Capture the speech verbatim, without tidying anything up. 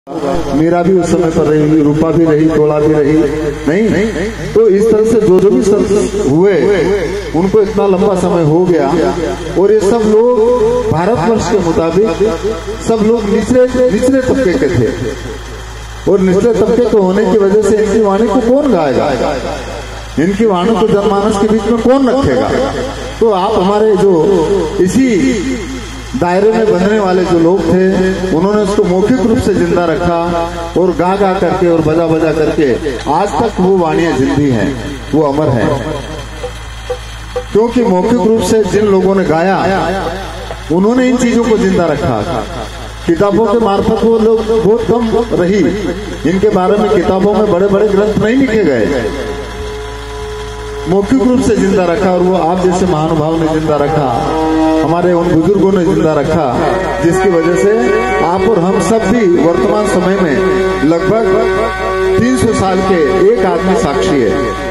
मीरा भी उस समय पर रही, रूपा भी रही, तोड़ा भी रही, नहीं, नहीं तो इस तरह से जो जो भी संत हुए उनको इतना लंबा समय हो गया और ये सब लोग भारतवर्ष के मुताबिक सब लोग निचले निचले तबके के थे और निचले तबके के होने की वजह से इनकी वाणी को कौन गाएगा, इनकी वाणी को जनमानस के बीच में कौन रखेगा। तो आप हमारे जो इसी दायरे में बनने वाले जो लोग थे उन्होंने उसको मौखिक रूप से जिंदा रखा और गा गा करके और बजा बजा करके आज तक वो वाणियां जिंदी हैं, वो अमर हैं, क्योंकि मौखिक रूप से जिन लोगों ने गाया उन्होंने इन चीजों को जिंदा रखा। किताबों के मार्फत वो लोग बहुत कम रही, इनके बारे में किताबों में बड़े बड़े ग्रंथ नहीं लिखे गए, मौखिक रूप से जिंदा रखा और वो आप जैसे महानुभाव ने जिंदा रखा, हमारे उन बुजुर्गों ने जिंदा रखा, जिसकी वजह से आप और हम सब भी वर्तमान समय में लगभग तीन सौ साल के एक आदमी साक्षी है।